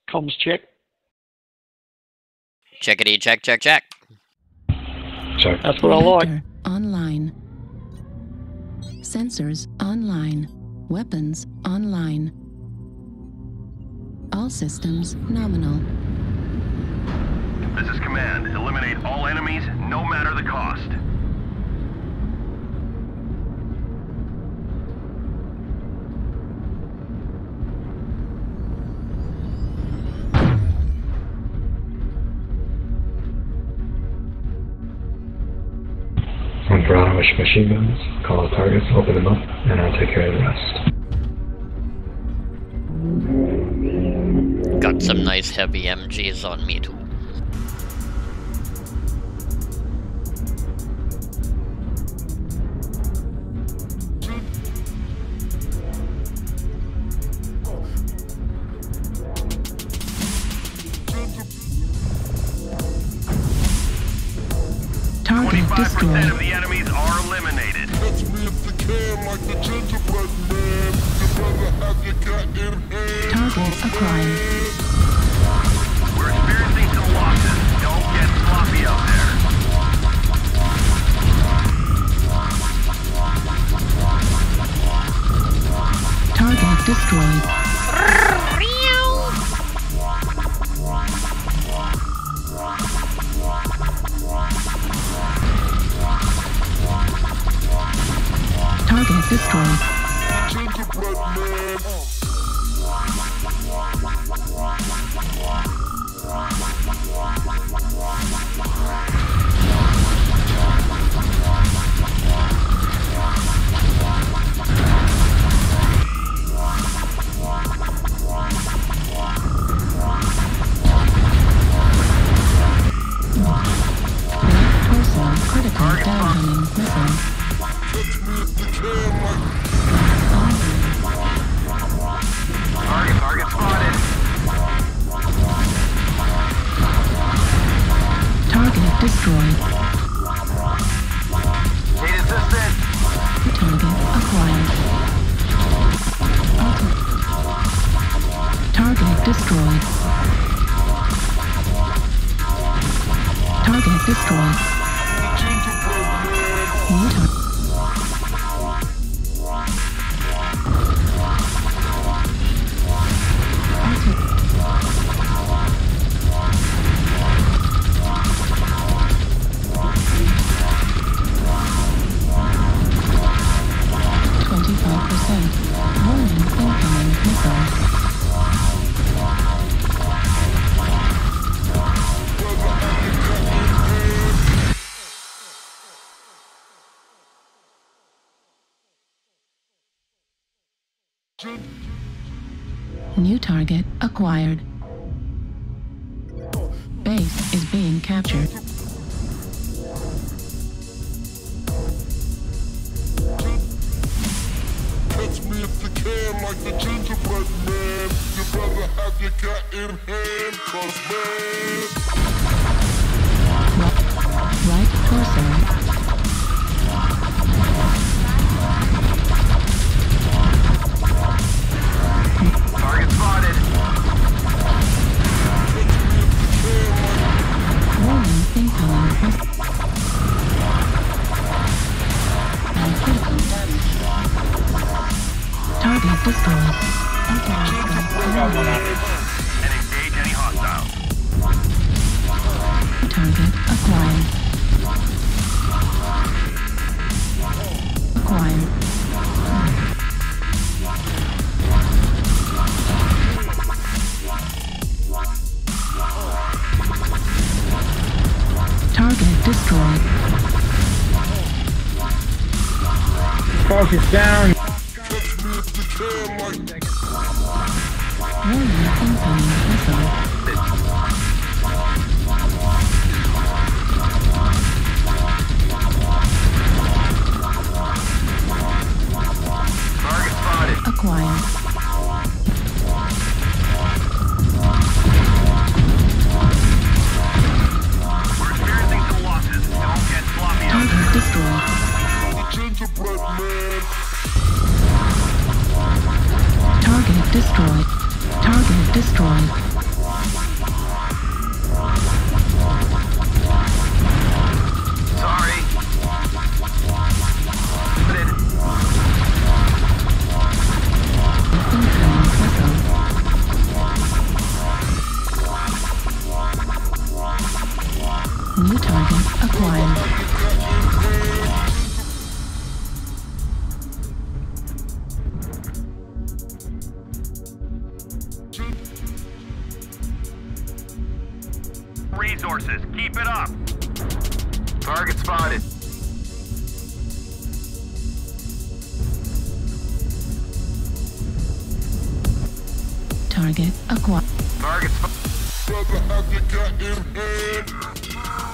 Comms check. Checkity, check, check, check. Check. That's what I like. Reactor online. Sensors online. Weapons online. All systems nominal. This is command. Eliminate all enemies, no matter the cost. Run for ambush machine guns, call the targets, open them up, and I'll take care of the rest. Got some nice heavy MGs on me too. Target 25% destroyed. of the enemies are eliminated. Catch me if you can, like the gingerbread man. You better have your cat in hand. Target acquired. We're experiencing some losses. Don't get sloppy out there. Target destroyed. Target destroyed. Gingerbread man. Torso critical downhunting missile. Catch me if you can, like Target spotted. Target destroyed. Need assistance. Target acquired. Target destroyed. Target destroyed. New target. Warning incoming missile. New target acquired. Base is being captured. catch me if you can, like the gingerbread man. You better have your cat in hand, 'cause man. Right torso. Target spotted. Warning incoming missile. And critical damage. Target destroyed. And engage any hostiles. Target acquired. Acquired. Target destroyed. Focus down. Warning incoming missile. Target spotted. Acquired. We're experiencing some losses. Don't get sloppy out Target there. destroyed. The gingerbread man. Target destroyed. Target destroyed. resources. Keep it up. Target spotted. Target acquired. Target spotted. Brother have your cat in hand.